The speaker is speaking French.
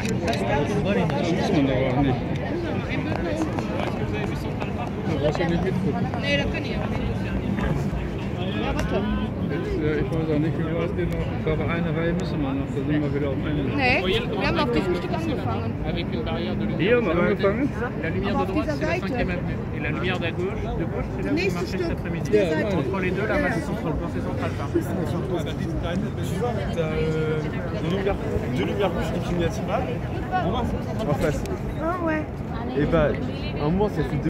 muss man aber auch nicht. Da brauchst du nicht mitgucken. Nee, das kann ich aber nicht. Ja, warte. Ich weiß auch nicht, wie weit wir noch. Ich glaube, eine Reihe müssen wir noch. Da sind wir wieder um eine. Nee, wir haben auf diesem Stück angefangen. Hier haben wir angefangen? La lumière de droite, c'est la 5e avenue. Et la lumière de gauche, c'est là où vous marchez cet après-midi. Entre les deux, là, c'est central, c'est central. Deux lumières rouges et une lumière en face. Ah ouais. Et bah, un moment, ça fait deux.